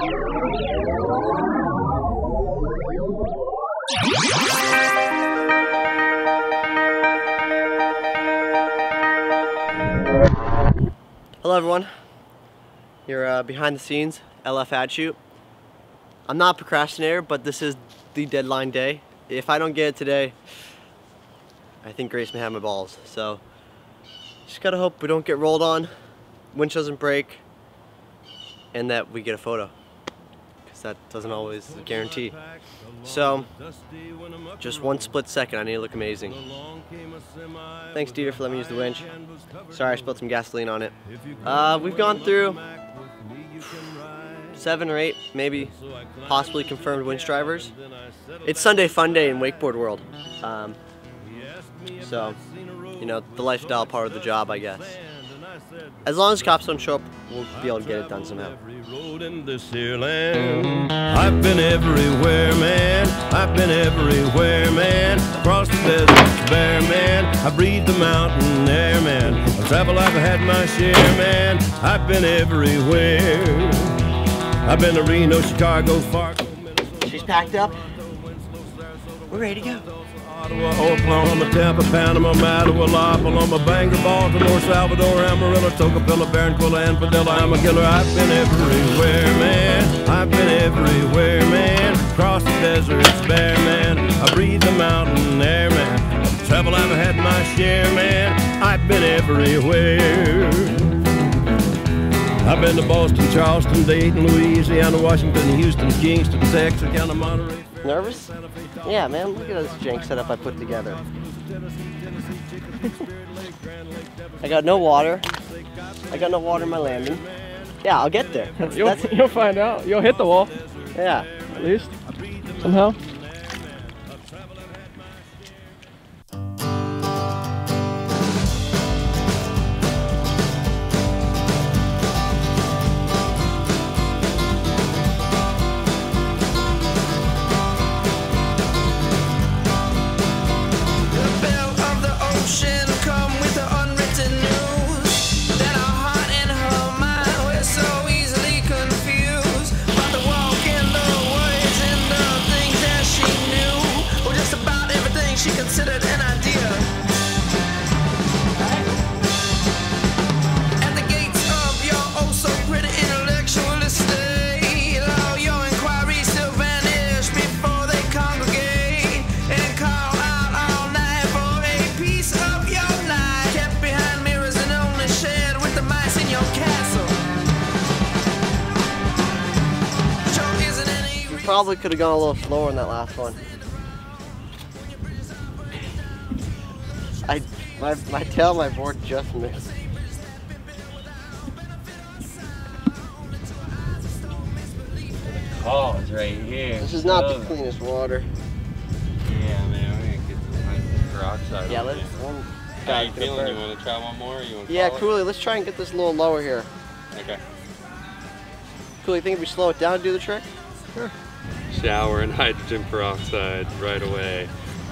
Hello everyone, you're behind the scenes LF ad shoot. I'm not a procrastinator, but this is the deadline day. If I don't get it today, I think Grace may have my balls. So just gotta hope we don't get rolled on, winch doesn't break, and that we get a photo, because that doesn't always guarantee. So just one split second, I need to look amazing. Thanks Dieter for letting me use the winch. Sorry I spilled some gasoline on it. We've gone through 7 or 8 maybe possibly confirmed winch drivers. It's Sunday fun day in wakeboard world. So, you know, the lifestyle part of the job, I guess. As long as cops don't show up, we'll be able to get it done somehow. I've been everywhere, man. I've been everywhere, man. Across the desert, bare, man. I breathe the mountain air, man. I travel, I've had my share, man. I've been everywhere. I've been to Reno, Chicago, Fargo, Minnesota. She's packed up. We're ready to go. Ottawa, Oklahoma, Tampa, Panama, Mattawa, Paloma, Bangor, Baltimore, Salvador, Amarillo, Tocopilla, Barranquilla, and Padilla. I'm a killer. I've been everywhere, man. I've been everywhere, man. Across the desert, it's bare, man. I breathe the mountain air, man. Travel, I've had my share, man. I've been everywhere. I've been to Boston, Charleston, Dayton, Louisiana, Washington, Houston, Kingston, Texas, County, Monterey. Nervous? Yeah, man, look at this jank setup I put together. I got no water. I got no water in my landing. Yeah, I'll get there. You'll find out. You'll hit the wall. Yeah. At least. Somehow. She considered an idea. At the gates of your oh so pretty intellectual estate, all your inquiries still vanish before they congregate and call out all night for a piece of your life. Kept behind mirrors and only shared with the mice in your castle. Sure isn't any. We probably could have gone a little slower in that last one. My tail, my board just missed. Oh, it's right here. This is not the cleanest water. Yeah, man, we're gonna get some nice peroxide. Yeah, on let's. there. How you feeling? You want to try one more? Or you want to Yeah, Cooley, let's try and get this a little lower here. Okay. Cooley, think if we slow it down, do the trick? Sure. Shower in hydrogen peroxide right away.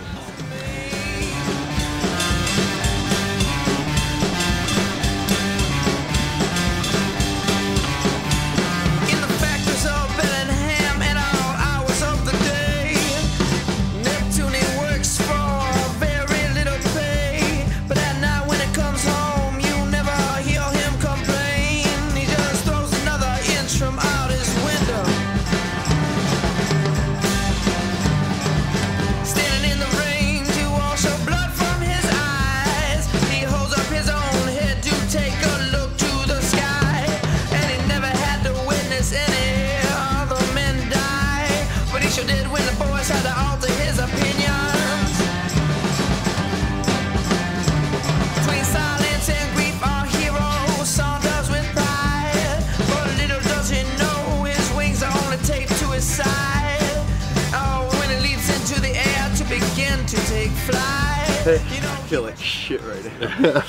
I feel like shit right now.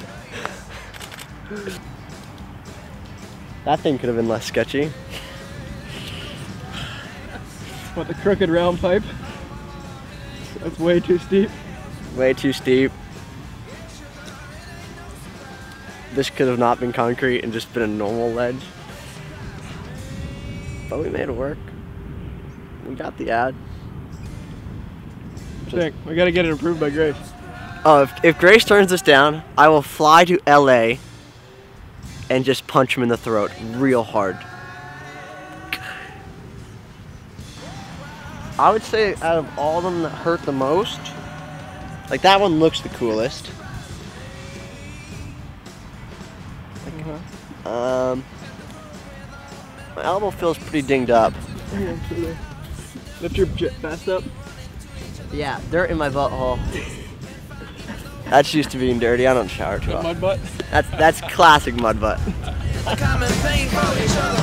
That thing could have been less sketchy. What, the crooked round pipe? That's way too steep. Way too steep. This could have not been concrete and just been a normal ledge. But we made it work. We got the ad. Sick. We gotta get it approved by Grace. Oh, if Grace turns this down, I will fly to LA and just punch him in the throat real hard. I would say out of all of them that hurt the most, like that one looks the coolest. My elbow feels pretty dinged up. Lift your vest up. Yeah, dirt in my butthole. That's used to being dirty. I don't shower too often. Mud butt. That's classic mud butt. Common pain for each other.